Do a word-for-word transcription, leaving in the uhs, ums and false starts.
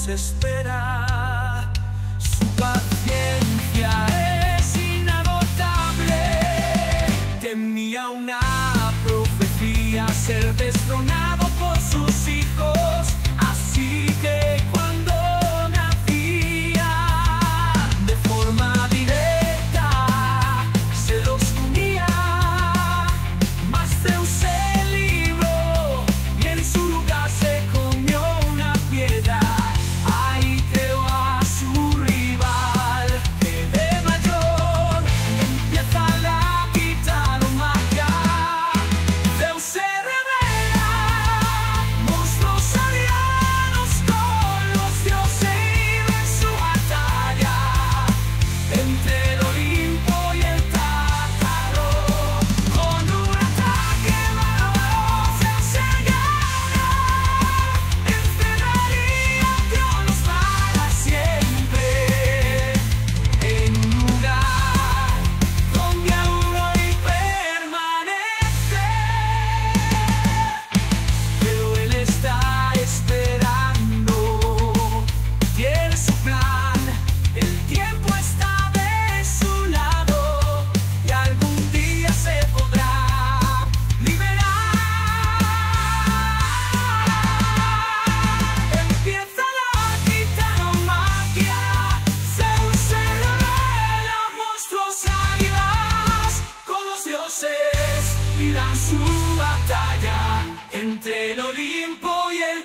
nos espera. Su paciencia es inagotable. Temía una profecía ser destronado por sus hijos, así que cuando nacía de forma directa se los comía. Mas Zeus se libró y en su lugar se comió una piedra. Ahí creó a su rival, que de mayor empieza la gitanomaquia. Zeus se revela, monstruos aliados con los dioses en su batalla entre el Olimpo y el Tártaro. Con un ataque bárbaro Zeus se gana, encerraría a Dios para siempre en un lugar donde aún hoy permanece. Pero él está esperando, tiene su plan, el tiempo está de su lado y algún día se podrá liberar. Empieza la gitanomaquia, Zeus se revela, monstruos águilas con los dioses y dan su batalla entre el Olimpo y el